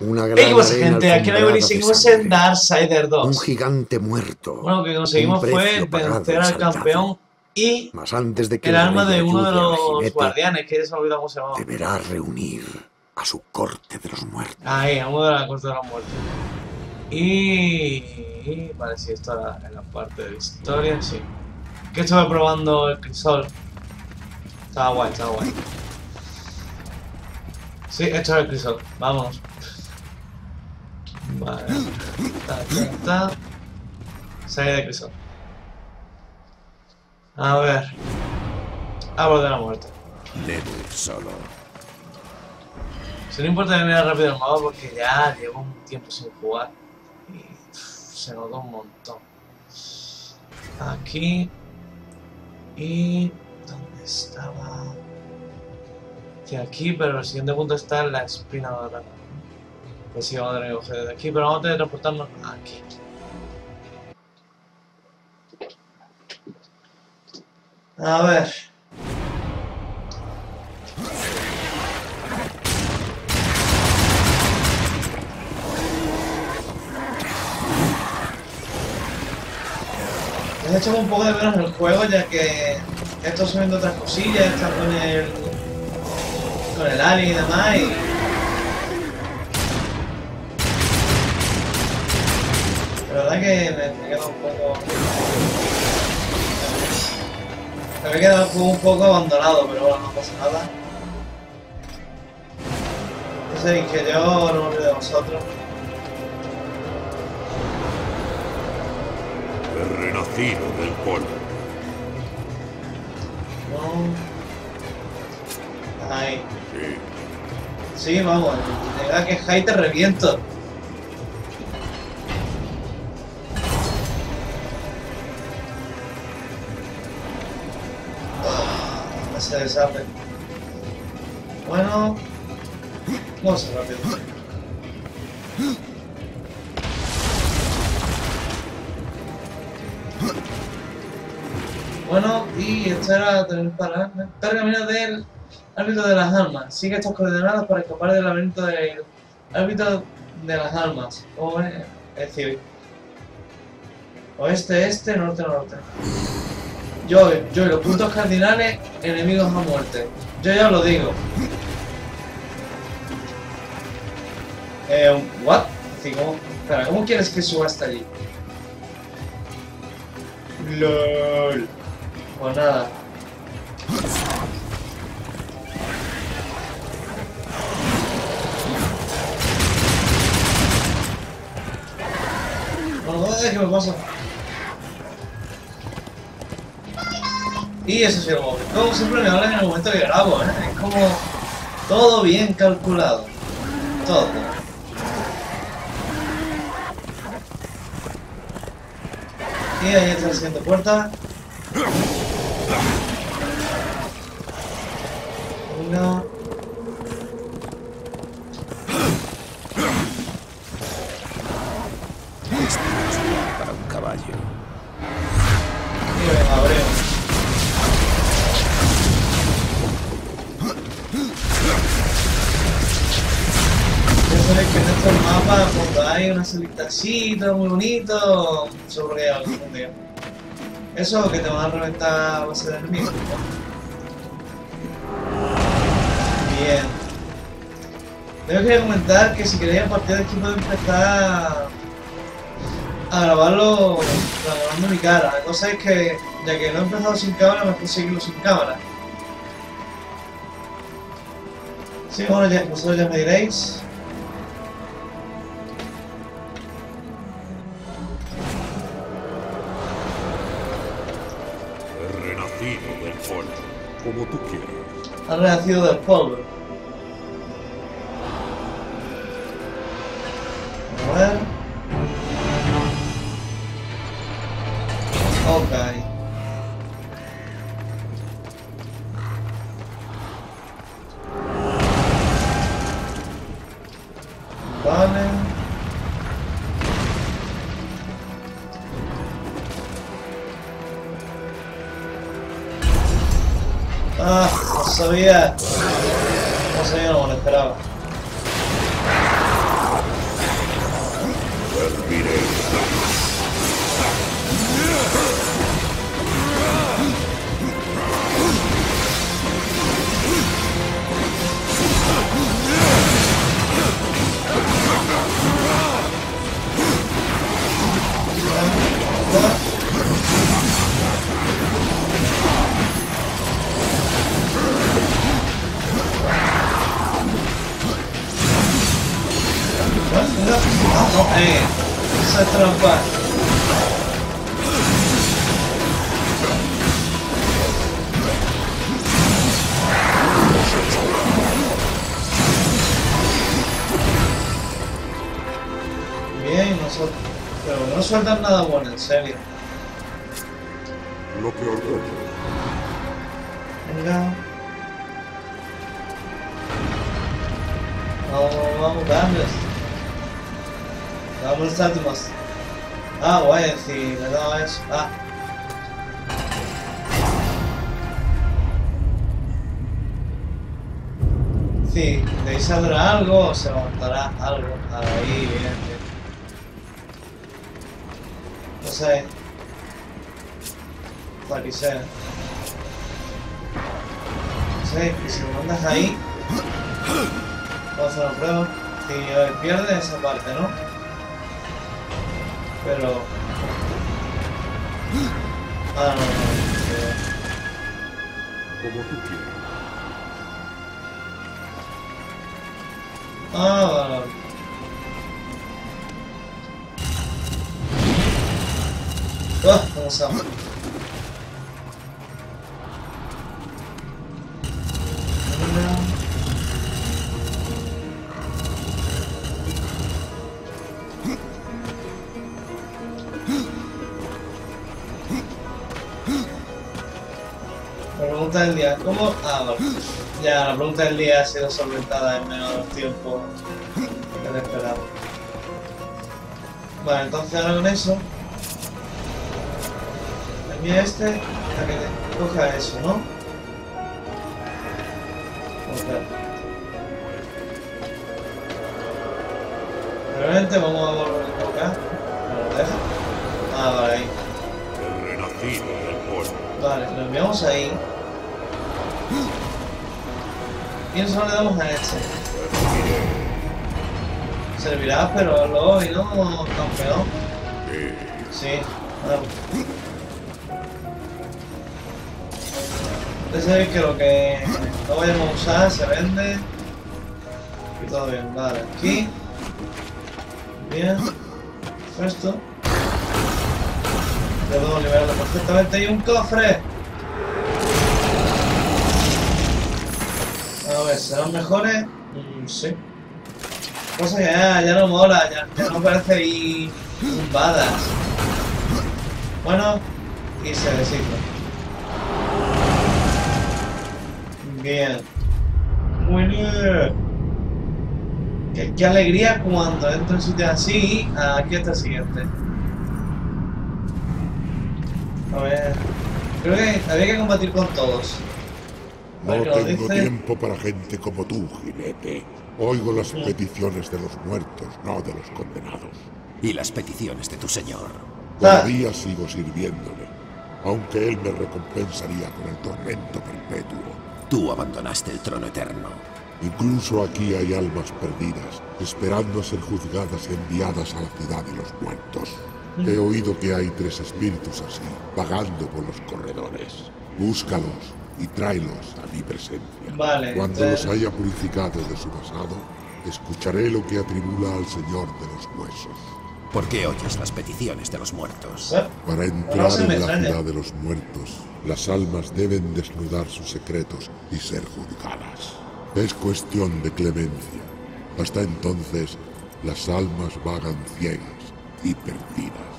Una gran ¿Qué pasa, arena gente? Aquí no hay alfombrada de seguimos sangre. en Darksiders Un 2. gigante muerto. Bueno, lo que conseguimos Un fue precio pagado vencer y al saldado. campeón y Mas antes de que el el alma rey de uno de ayude al los jinete, guardianes, que ya se me ha olvidado cómo se llamaba. deberá reunir a su corte de los muertos. Ahí, a uno de la corte de los muertos. Y... Vale, sí, esto era en la parte de la historia, sí. Que estuve probando el crisol. Estaba guay, estaba guay. Sí, esto es el crisol. Vámonos. Vale. Ta. Salida de crisol. A ver. Árbol de la muerte. Debe solo. Si no importa que me rápido el mapa porque ya llevo un tiempo sin jugar. Y se nota un montón. Aquí. Y... ¿dónde estaba? Sí, aquí, pero el siguiente punto está en la espina dorada. Pues sí, vamos a tener que coger desde aquí, pero vamos a tener que transportarnos aquí. A ver. Les he echado un poco de menos el juego, ya que estoy subiendo otras cosillas, está con el alien y demás, y... la verdad que me queda un poco... me he quedado un poco abandonado, pero bueno, no pasa nada. Ya sabéis que yo no me olvido de vosotros. He renacido del polvo. No. Ahí. Sí. Sí, vamos, de verdad que Jai te reviento. No se deshace. Bueno, vamos a ser rápido. Bueno, y esto era tener para camino del árbitro de las almas. Sigue estas coordenadas para escapar del laberinto del árbitro de las almas. O es decir, oeste, este, norte, norte. Yo y los puntos cardinales, enemigos a muerte. Yo ya os lo digo. ¿What? Espera, ¿cómo quieres que suba hasta allí? LOL. Pues nada. Bueno, ¿qué me pasa? Y eso sí, como siempre me hablan en el momento que grabo, ¿eh? Es como todo bien calculado. Todo. Y ahí está la siguiente puerta. Una. Para un caballo. Y venga, abremos. Ya sabéis que en estos mapas, cuando hay una salita así, todo muy bonito, seguro que hay algún día. Eso que te van a reventar a base de enemigos, ¿no? Bien. Tengo que comentar que si queréis a partir de aquí puedo empezar a grabarlo grabando mi cara. La cosa es que, ya que no he empezado sin cámara, mejor seguirlo sin cámara. Sí, bueno, ya, vosotros ya me diréis. He renacido del polvo. Como tú quieras. Ha renacido del polvo. A ver. Ok. Vale. Ah, no sabía. No sabía, no me lo esperaba. venga. Vamos, esa es trampa. Bien, nosotros. Pero no sueltan nada bueno, en serio. Lo que ordeno. Venga. Vamos, darles. Vamos a molestarte más. Ah, guay, si le he dado eso. Ah. Sí, de ahí saldrá algo o se levantará algo. Ahí, bien. No sé. Para que sea. No sé, y si lo mandas ahí. Vamos a hacer una prueba. Si pierde esa parte, ¿no? Pero... Ah, no. Como tú quieras. Ah, vale. Vamos a... La pregunta del día, ¿cómo? Ah, vale. Ya, la pregunta del día ha sido solventada en menos tiempo que lo esperaba. Vale, entonces ahora con eso... Mira este, a que te coja eso, ¿no? Ok. Realmente vamos a volver a tocar. ¿Me lo deja? Ah, vale, ahí. El renacido del polvo. Vale, lo enviamos ahí. Y eso le damos a este. Servirá, pero luego y no, campeón. Sí, claro. Ustedes sabéis que lo que no vayamos a usar se vende. Y todo bien, vale. Aquí. Bien. Esto. Ya puedo liberarlo perfectamente. ¡Y un cofre! A ver, ¿serán mejores? Sí. Cosa que ya no mola, ya no parece ahí un badass. Bueno, y se deshizo. Bien. Muy bien. Qué alegría cuando entro en sitios así. Aquí está el siguiente. A ver. Creo que había que combatir con todos. No Porque lo tengo dice- tiempo para gente como tú, jinete. Oigo las peticiones de los muertos, no de los condenados. Y las peticiones de tu señor. Todavía sigo sirviéndole, aunque él me recompensaría con el tormento perpetuo. Tú abandonaste el trono eterno. Incluso aquí hay almas perdidas, esperando a ser juzgadas y enviadas a la ciudad de los muertos. He oído que hay 3 espíritus así, vagando por los corredores. Búscalos y tráelos a mi presencia. Vale. Cuando los haya purificado de su pasado, escucharé lo que atribula al Señor de los Huesos. ¿Por qué oyes las peticiones de los muertos? Para entrar en la ciudad de los muertos, las almas deben desnudar sus secretos y ser juzgadas. Es cuestión de clemencia. Hasta entonces, las almas vagan ciegas y perdidas.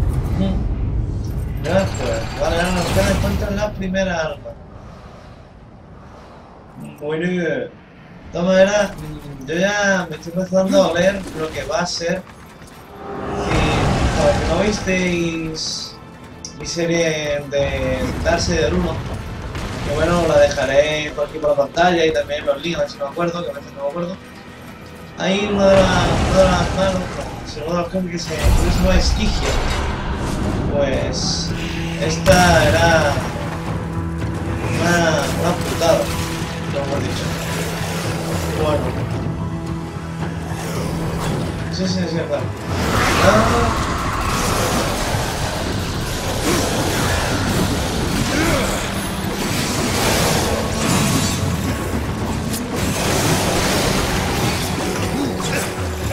Ya, pues, vale, ahora nos queda encontrar la primera arma. Muy bien. De todas maneras, yo ya me estoy empezando a oler lo que va a ser. Y para que no visteis mi serie de Darkseid 1, que bueno, la dejaré por aquí por la pantalla y también los links, a ver si no me acuerdo, que a veces no me acuerdo. Hay una de las manos, no, uno de los cambios que se llama Estigia. Pues esta era una putada, lo hemos dicho. Bueno. Sí, vale.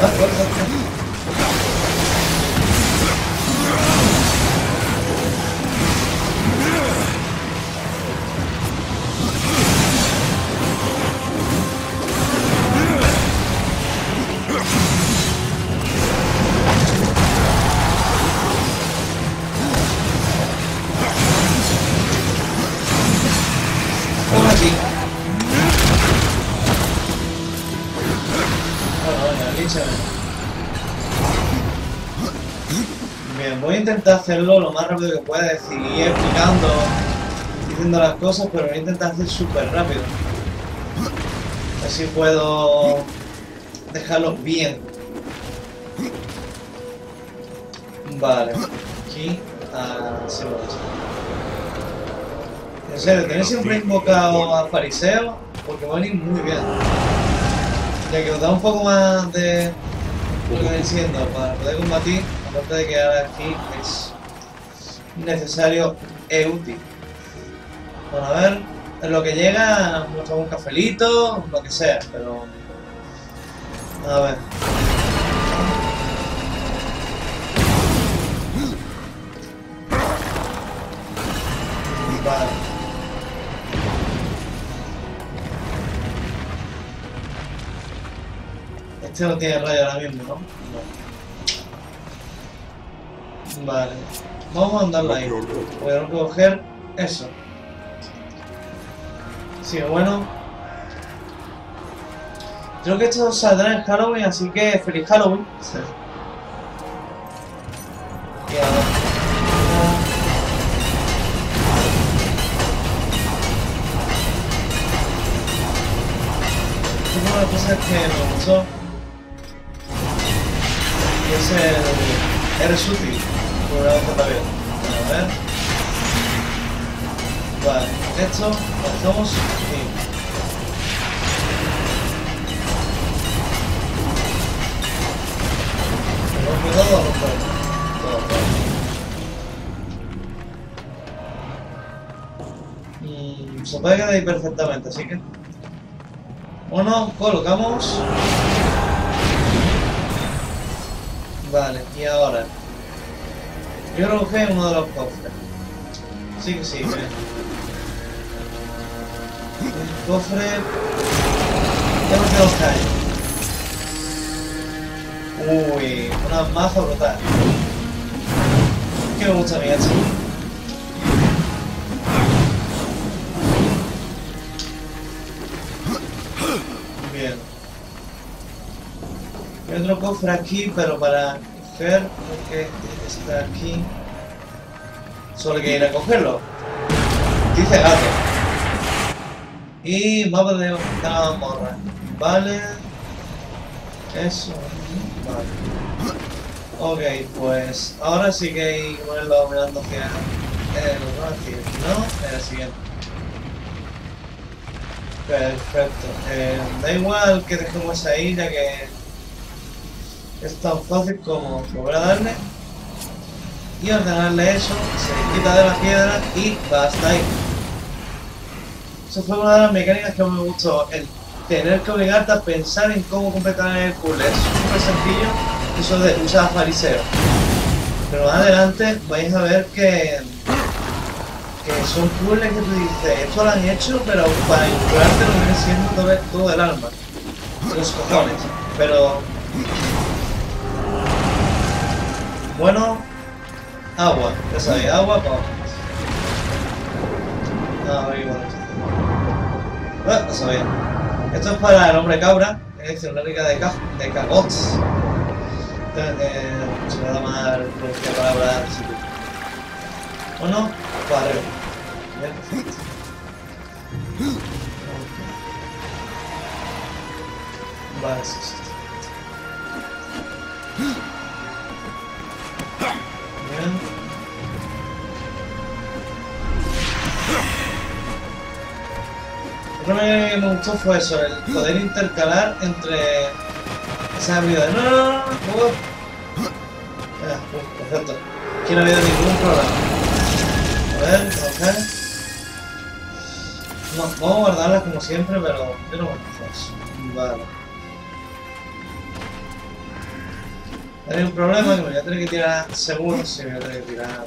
corta. Por aquí. Bueno, venga, líchame. Bien, voy a intentar hacerlo lo más rápido que pueda, es decir, ir explicando, diciendo las cosas, pero voy a intentar hacer súper rápido. Así puedo dejarlos bien. Vale, aquí, así lo he hecho. En serio, tenéis siempre invocado a Fariseo porque va a venir muy bien. Ya que os da un poco más de lo que viene siendo para poder combatir, aparte de que ahora aquí es necesario e útil. Bueno, a ver, en lo que llega, nos tomamos un cafelito, lo que sea, pero... A ver. Vale. Este no tiene rayo ahora mismo, ¿no? No. Vale. Vamos a andarla ahí. Voy a coger eso. Sí, bueno. Creo que esto saldrá en Halloween, así que feliz Halloween. Sí. Y ahora. Una de las cosas que me gustó es eres útil por una vez que está bien. A ver. Vale, esto lo dejamos aquí. Tenemos cuidado a romper todo. Se puede quedar ahí perfectamente, así que bueno, colocamos. Vale, y ahora yo creo que uno de los cofres. Sí que sí, ven. El cofre. Ya no tenemos callo. Uy, una maza brutal. Que me gusta a mí esto. Bien. Hay otro cofre aquí, pero para coger, porque está aquí. Solo hay que ir a cogerlo. Dice gato. Y mapa de la mazmorra. Vale. Eso. Vale. Ok, pues ahora sí que hay que ponerlo mirando hacia no, el siguiente. Perfecto. Da igual que dejemos ahí, ya que es tan fácil como volver a darle y ordenarle eso, se quita de la piedra y basta ahí. Eso fue una de las mecánicas que me gustó, el tener que obligarte a pensar en cómo completar el puzzle. Es súper sencillo eso de usar fariseo. Pero más adelante vais a ver que son puzzles que tú dices, esto lo han hecho, pero para incurarte lo viene siendo todo el alma. Los cojones. Pero... bueno, agua. Ya sabéis, agua con... ahí bueno. Bueno, lo sabía. Esto es para el hombre cabra, es decir, una rica de cagots. Se me da mal pronunciar palabras. Bueno, para arriba. Perfecto. Vale, sí, sí. Bien. Lo que me gustó fue eso, el poder intercalar entre esas habilidades. No. Perfecto. Aquí no ha habido ningún problema. A ver, ok. No, vamos a guardarlas como siempre, pero yo no me eso. Vale. Hay un problema que me voy a tener que tirar seguro, si me voy a tener que tirar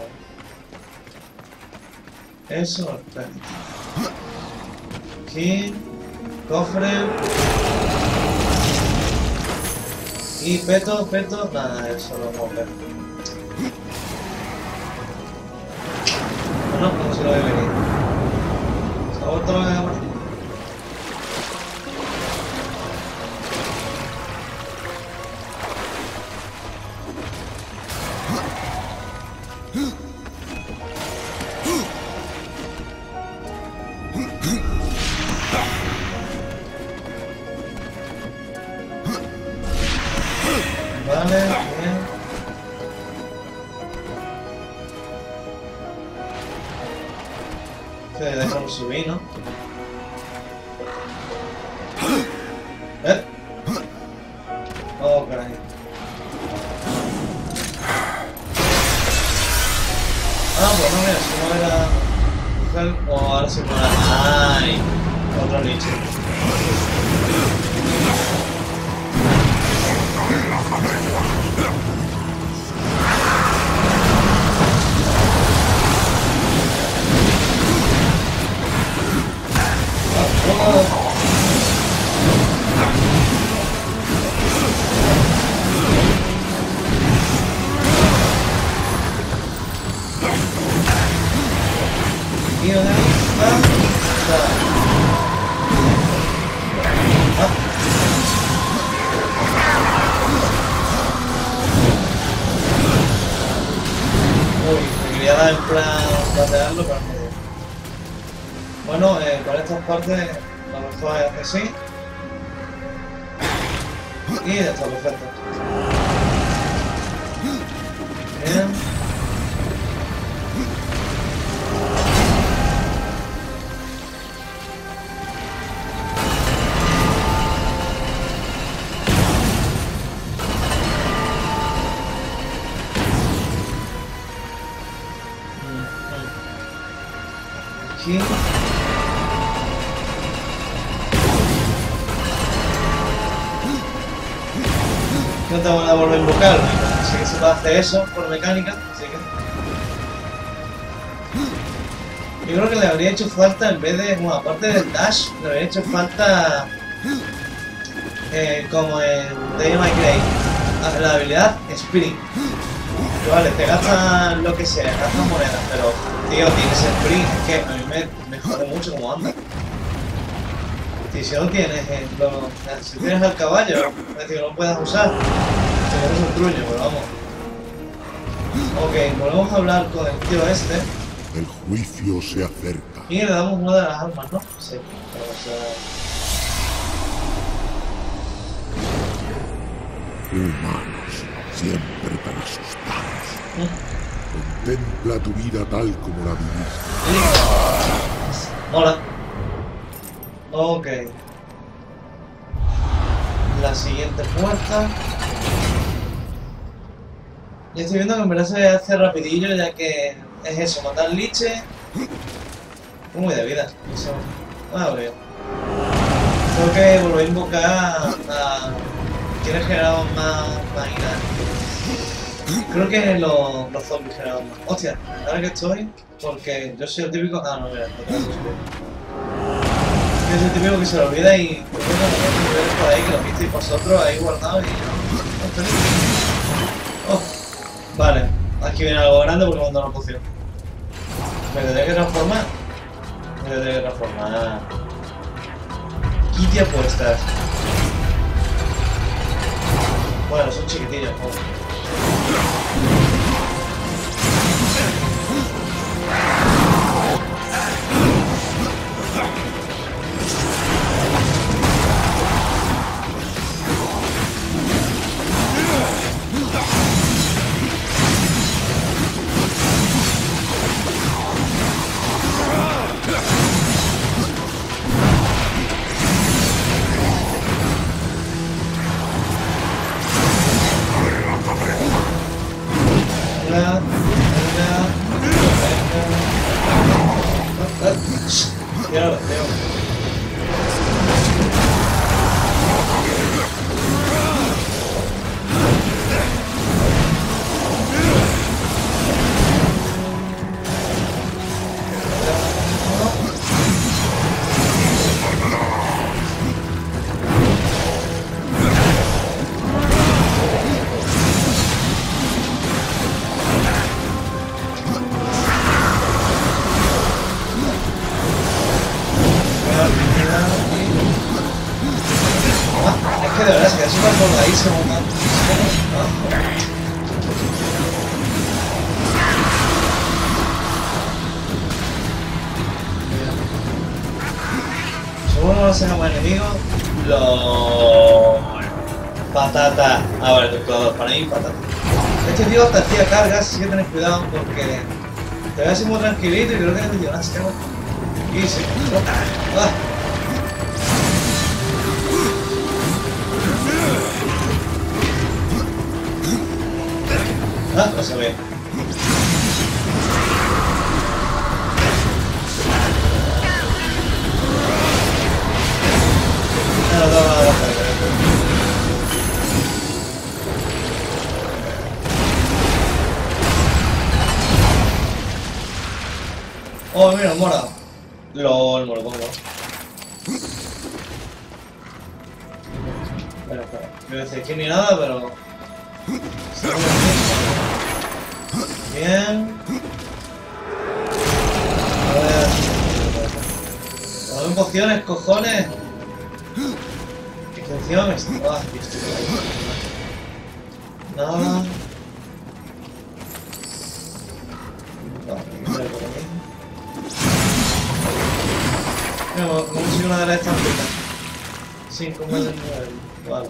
eso, espera. Aquí, cofre y peto, nada, eso lo puedo ver. Bueno, como si lo voy a venir. Se ha vuelto la cámara. Vale, bien. Que dejamos subir, ¿no? Oh, caray. Ah, pues no, mira, si no era... O ahora sí no era... ¡Ay! Otro nicho. Y una uy, me quería dar en plan platearlo, pero no. Bueno, para estas partes lo mejor es así. Y ya está, perfecto. Bien. Aquí. No tengo nada por invocar, así que se puede hacer eso por mecánica, así que... Yo creo que le habría hecho falta, en vez de, bueno, aparte del dash, le habría hecho falta como en Devil May Cry, la habilidad Sprint. Que vale, te gastan lo que sea, gastan monedas, pero tío, tienes Sprint, es que a mí me jode mucho como anda. Y si no tienes, si tienes al caballo, es decir, que no puedas usar, te pones un truño, pero vamos. Ok, volvemos a hablar con el tío este. El juicio se acerca. Y le damos una de las armas, ¿no? Sí, Humanos, siempre tan asustados. Contempla tu vida tal como la viviste. Hola. Ok. La siguiente puerta. Ya estoy viendo que en verdad se hace rapidillo, ya que es eso, matar liche. Muy de vida. Eso. Ah, bien. Tengo que volver a invocar a... ¿Quiénes generaban más ira? Creo que los zombies generaban más. Hostia, ahora que estoy, porque yo soy el típico... Ah, no, mira, no tengo que subir. Yo soy el típico que se lo olvida y... por ahí, que lo visteis vosotros ahí guardado y... Oh, vale, aquí viene algo grande porque me han dado una poción. ¿Me tendré que transformar? Me tendré que transformar. Kitty apuestas. Bueno, son chiquitillos, ¿no? Ya lo veo. muchísimo más. Según no sacamos enemigos, los patatas. Ah, vale, torturador, para mí patata. Este tío te hacía cargas, así que tenés cuidado porque te ves así muy tranquilito y creo que te llevas a y se ah. Ah, no se ve. Oh, mira, mora. LOL, me lo pongo. Espera. No voy a decir aquí ni nada, pero... Bien. A ver... ¿Tengo pociones, cojones? Extensiones. Ah, nada. Vamos a conseguir una de las estampitas. 5 más de 9. Vale.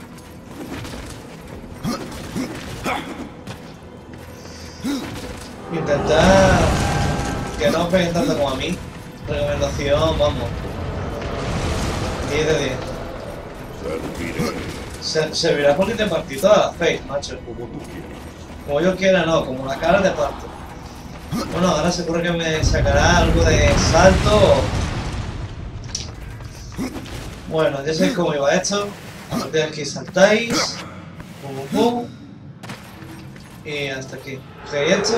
Intentar que no os peguen tanto como a mí. Recomendación, vamos. 10 de 10. Servirá porque te partí todas las face, macho. Como yo quiera, no, como la cara te parto. Bueno, ahora se ocurre que me sacará algo de salto. Bueno, ya sabéis cómo iba esto. A partir de aquí saltáis. Pum, pum. Y hasta aquí. Cogéis esto.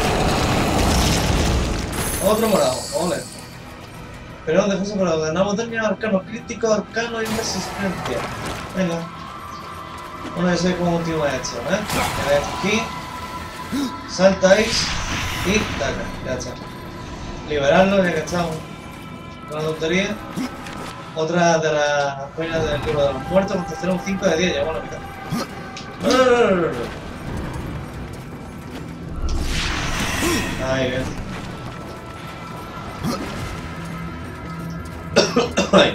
Otro morado, ole. Pero defensa por ganamos términos arcanos, críticos, arcanos y resistencia. Venga. Bueno, ya sabéis cómo continúa esto, ¿eh? Llegáis aquí. Saltáis. Y taca, ya está. Liberarlo ya que estamos. Con la tontería. Otra de las páginas del libro de los muertos, contestaron un 5 de 10, llegamos a la mitad. Ahí bien. Ahí.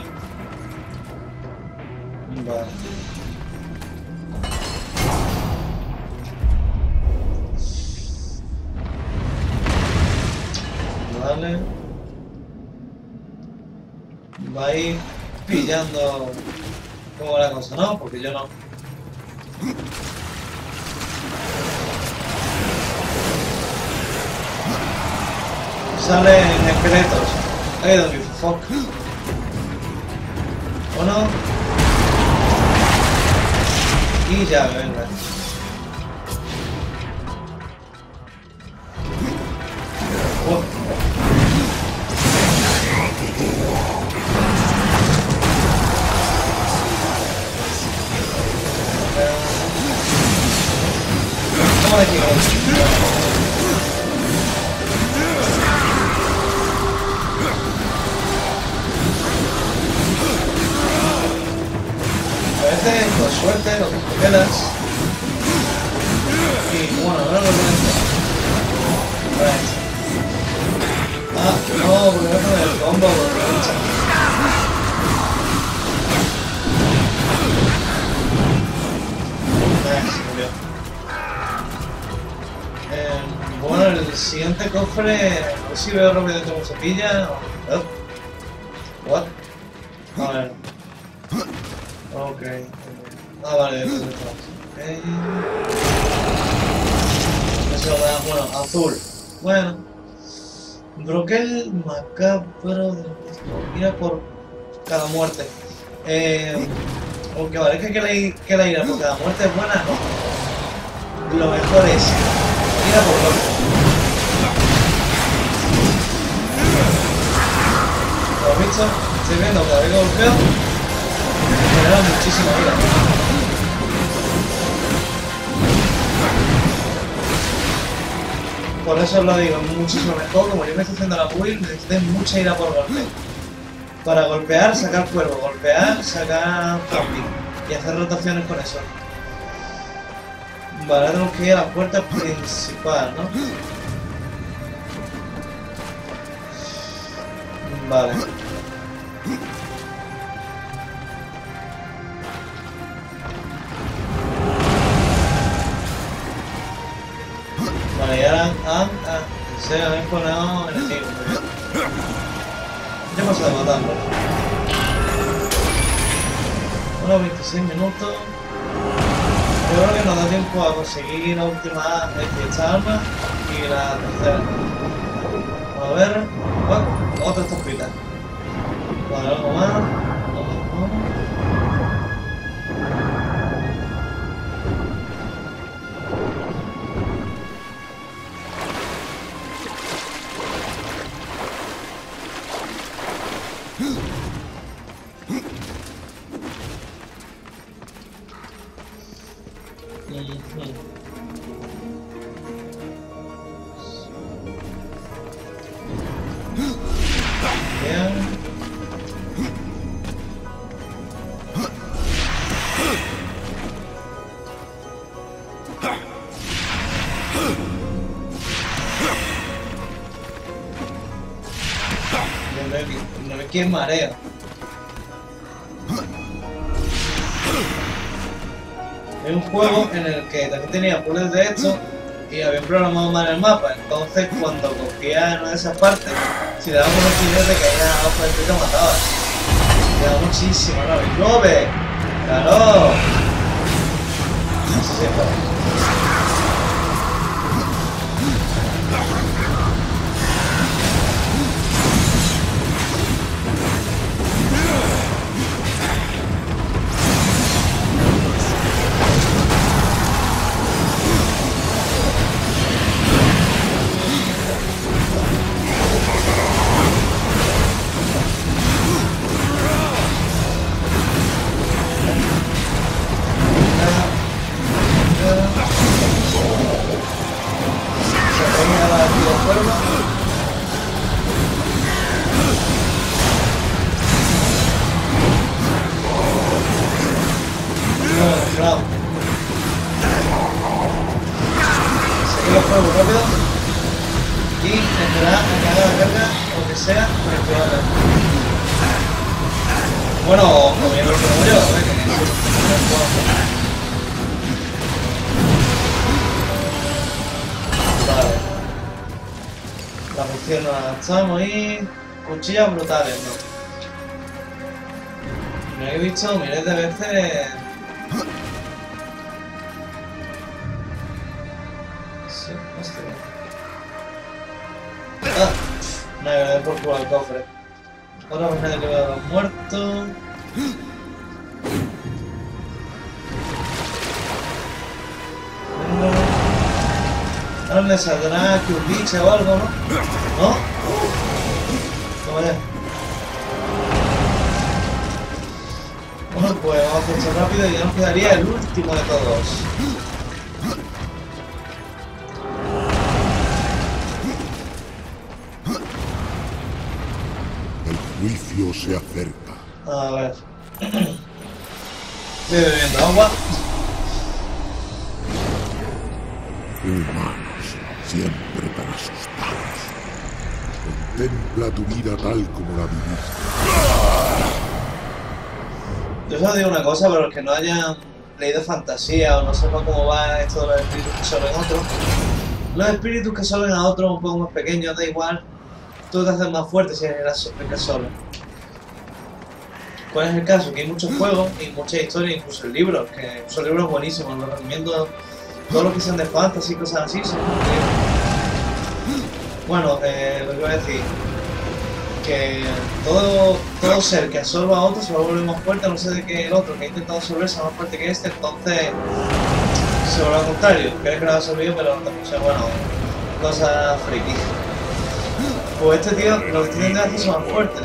Vale. Vale. Va a ir pillando cómo va la cosa, ¿no? Porque yo no. Salen esqueletos. I don't give a fuck. ¿O no? Y ya, venga. Oh. Vamos aquí, a veces, con suerte, lo que quedas. Y bueno, ahora lo voy a hacer. Ah, no, porque no con el combo, porque bueno, el siguiente cofre, a ver si veo rápidamente cómo se pilla. What? A ver. Ok. Ah, vale, esto está. Eso da, bueno, azul. Bueno. Broquel macabro de mira por cada muerte. Aunque parezca que la ira por cada muerte es buena, no. Lo mejor es ira por golpe. ¿Lo has visto? Estoy viendo cada vez que golpeo me genera muchísima ira. Por eso os lo digo, es muchísimo mejor. Como yo me estoy haciendo la build, necesité mucha ira por golpe. Para golpear, sacar cuervo, golpear, sacar zombie. y hacer rotaciones con eso. Vale, ahora tenemos que ir a la puerta principal, ¿no? Vale. Vale, y ahora se han exponado enemigos. Ya hemos de matarlo. Unos 26 minutos. Yo creo que nos da tiempo a conseguir la última de esta arma y la tercera. A ver. Oh, otra estampita. Vale, algo más. No me quieren mareo. Es un juego en el que también tenía puzzles de esto y había programado mal el mapa. Entonces, cuando cogía en una de esas partes, si le daba unos tiros de que había otra te mataba. Me da muchísimo, ¿no? ¡Love! ¡Claro! No sé si es para... Bueno, como yo lo tengo yo, Vale. La poción la gastamos y... Cuchillas brutales, ¿no? Me he visto miles de veces... Sí, hostia. Ah, no, me voy por culo al cofre. Ahora voy a llevar a los muertos. Ahora me saldrá aquí un bicho o algo, ¿no? ¿No? Toma ya. Bueno, pues vamos a hacer esto rápido y ya nos quedaría el último de todos. El juicio se acerca. A ver. Estoy bebiendo agua. Humanos, siempre tan asustados. Contempla tu vida tal como la viviste. Yo solo digo una cosa, para los que no hayan leído fantasía o no sepan cómo va esto de los espíritus que absorben a otros. Los espíritus que absorben a otros un poco más pequeños, da igual. Tú te haces más fuerte si eres el que absorbe. ¿Cuál es el caso? Que hay muchos juegos y muchas historias, incluso libros, que son libros buenísimos, los recomiendo. Todos los que sean de fantasy y cosas así son increíbles. Bueno, lo que voy a decir, que todo ser que absorba a otro se va a volver más fuerte, no sé de que el otro que ha intentado absorber sea más fuerte que este, entonces se vuelve al contrario, crees que lo ha absorbido pero también sea bueno, cosas friki. Pues este tío lo que tiene que hacer son más fuertes.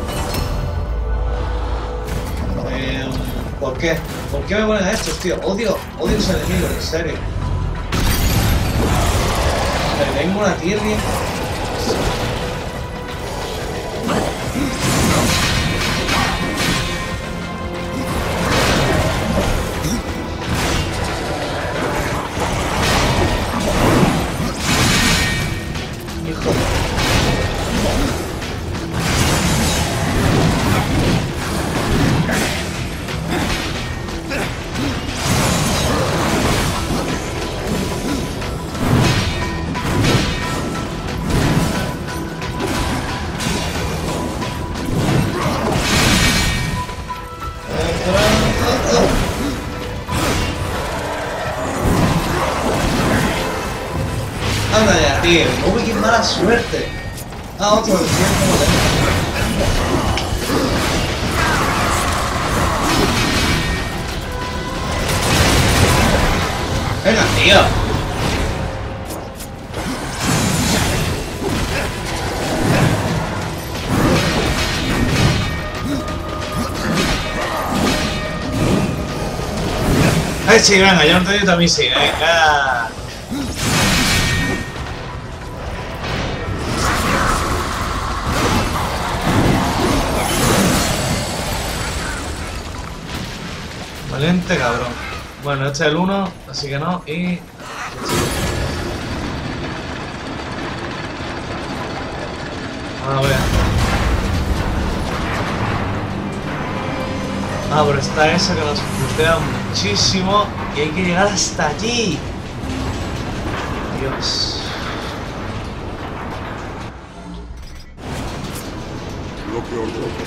¿Por qué? ¿Por qué me ponen a estos, tío? Odio los enemigos, en serio. Me vengo una tierra. Anda ya, tío. Uy, qué mala suerte. Ah, otro. Venga, tío. Ay, sí, venga, yo no te digo a mí sí, venga. Valiente cabrón. Bueno, este es el 1, así que no, y... A ver. Ah, pero está esa que nos putea muchísimo y hay que llegar hasta allí. Dios. Bloqueo roto.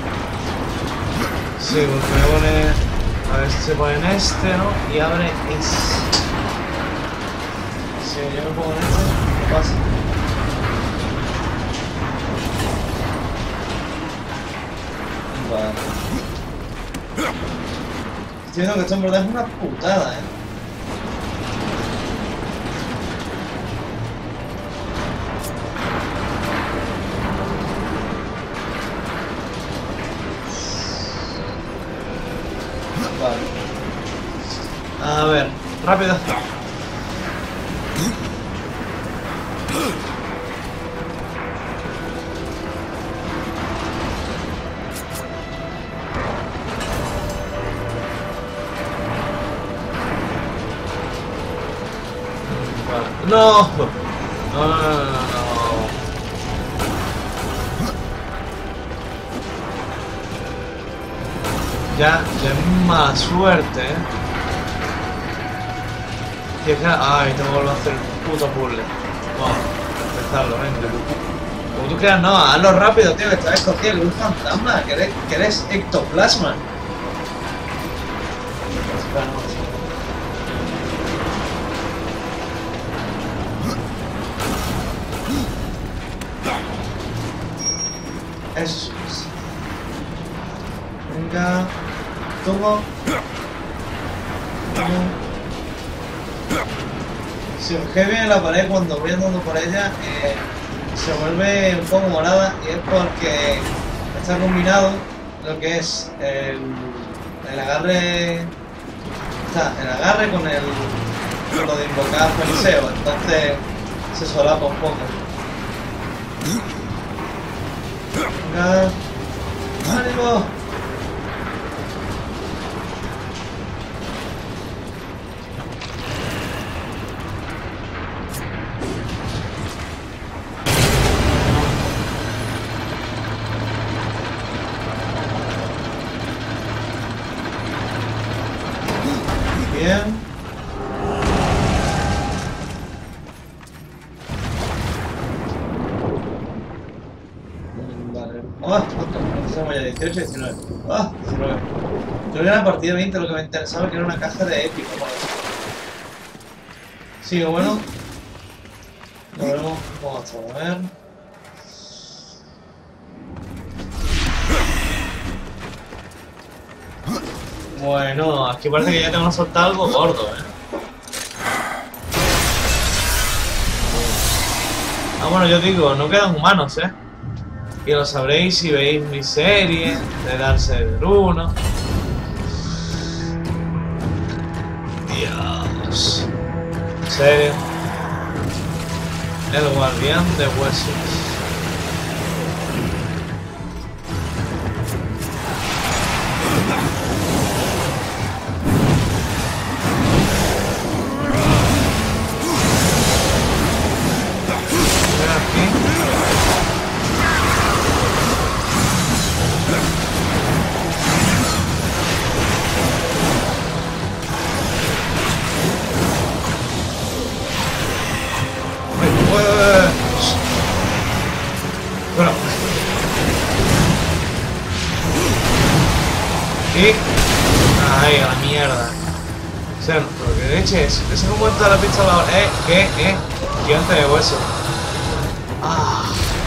Sí, porque voy a poner... A ver si se pone en este, ¿no? Y abre este. Si yo me pongo en este, ¿qué pasa? Vale. Estoy viendo que esto en verdad es una putada, ¿eh? A ver, rápido. No. No, no, no, no, no. Ya es más suerte, ¿eh? Ay, tengo que volver a hacer el puto puzzle. Vamos, a empezarlo, venga. Como tú creas, no, hazlo rápido, tío, que estás escogiendo un fantasma, que eres ectoplasma. Eso es. Venga. Tomo. Si os ve bien la pared cuando voy andando por ella, se vuelve un poco morada y es porque está combinado lo que es el agarre. El agarre con lo de invocar Feliceo, entonces se solapa un poco. Venga. ¡Ánimo! Bien. Vale. ¡Ah! Empezamos ya 18 y 19. ¡Ah! 19. Creo que era a partir de 20 lo que me interesaba, que era una caja de épico. Sigo, bueno. Lo veremos cómo hasta a ver. Bueno, aquí parece que ya te van a soltar algo gordo, ¿eh? Ah, bueno, yo digo, no quedan humanos, ¿eh? Y lo sabréis si veis mi serie de Dark Souls 1. Dios. ¿En serio? El guardián de huesos. Bueno. Y... ay, a la mierda. O sea, pero que leche es. Ese momento de la pista ahora. ¿Qué? gigante de hueso. Ah.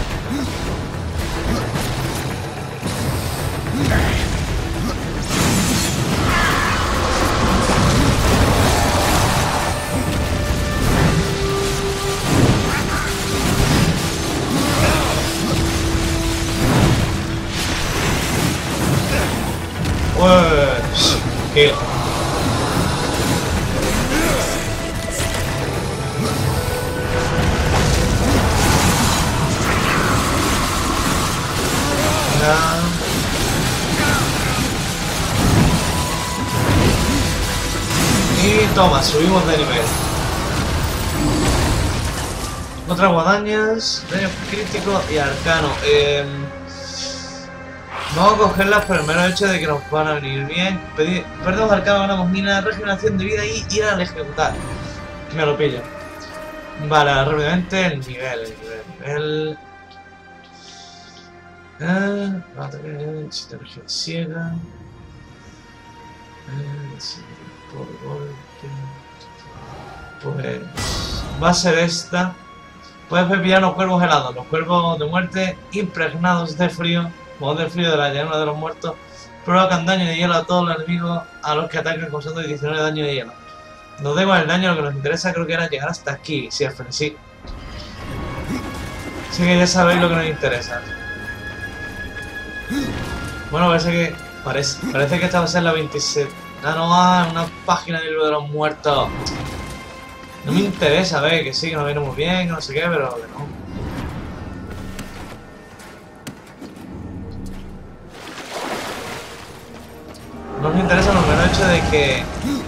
Pues... heal. Y toma, subimos de nivel. Otras guadañas, daño crítico y arcano. Vamos a cogerlas por el mero hecho de que nos van a venir bien. Perdemos arcano, ganamos mina, regeneración de vida y ir al ejecutar. Me lo pillo. Vale, rápidamente el nivel. Energía ciega. Por golpe. Pues va a ser esta. Puedes pillar los cuervos helados, los cuervos de muerte impregnados de frío, modos del frío de la llanura de los muertos, provocan daño de hielo a todos los enemigos a los que atacan causando 19 daño de hielo. Nos da igual el daño, lo que nos interesa creo que era llegar hasta aquí, sí, sí. Así que ya sabéis lo que nos interesa. Bueno, parece que esta va a ser la 27. Ah, no, una página del libro de los muertos. No me interesa, que sí, que nos viene muy bien, que no sé qué, pero que no. No nos interesa lo menos hecho de que...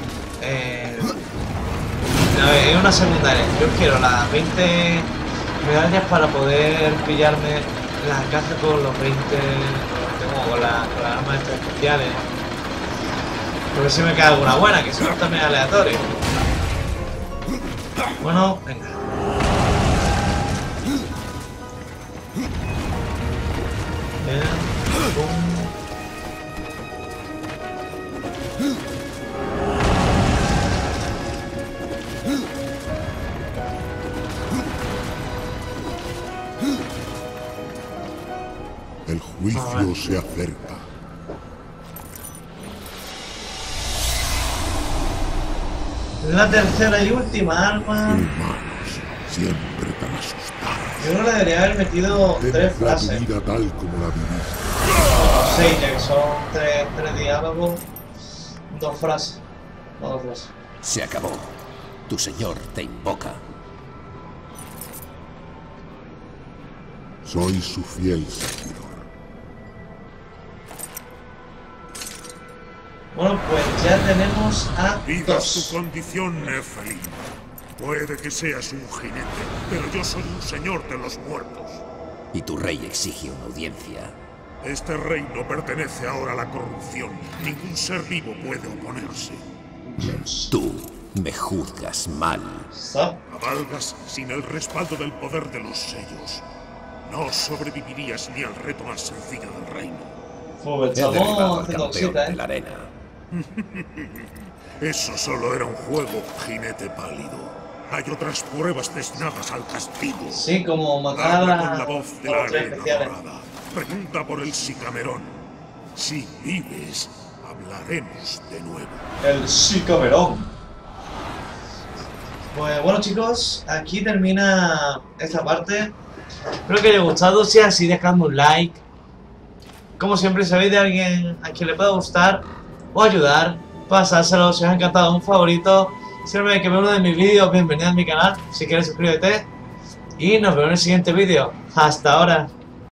a ver, es una secundaria. Yo quiero las 20 medallas para poder pillarme la caja con los 20... con las armas especiales. Porque si me queda alguna buena, que son también aleatorios. Bueno, venga. Bien. El juicio se acerca. La tercera y última arma. Humanos, siempre tan asustados. Yo no le debería haber metido 3 frases. Tu vida tal como la viviste. O 6, ya que son 3 diálogos, 2 frases. No, 2 frases. Se acabó. Tu señor te invoca. Soy su fiel seguidor. Bueno, pues ya tenemos a Digas tu 2. condición, Nephilim. Puede que seas un jinete, pero yo soy un señor de los muertos. Y tu rey exige una audiencia. Este reino pertenece ahora a la corrupción. Ningún ser vivo puede oponerse. Tú me juzgas mal. Stop. Cabalgas sin el respaldo del poder de los sellos. No sobrevivirías ni al reto más sencillo del reino. Pues He derribado al haciendo campeón cosita, de la arena. Eso solo era un juego, jinete pálido. Hay otras pruebas destinadas al castigo. Sí, como matar Habla a con la voz de a la los 3 arena especiales. dorada. Pregunta por el Sicamerón. Si vives, hablaremos de nuevo. El Sicamerón. Pues bueno, chicos, aquí termina esta parte. Espero que os haya gustado. Si es así, dejadme un like. Como siempre, si sabéis de alguien a quien le pueda gustar o ayudar, pasárselo. Si os ha encantado, un favorito. Si no me que ve uno de mis vídeos, bienvenido a mi canal. Si quieres, suscríbete. Y nos vemos en el siguiente vídeo. Hasta ahora.